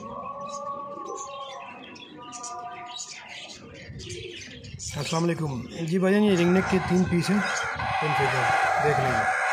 अस्सलाम वालेकुम जी भाईजान, ये रिंग नेक के 3 पीस हैं, देख लीजिए।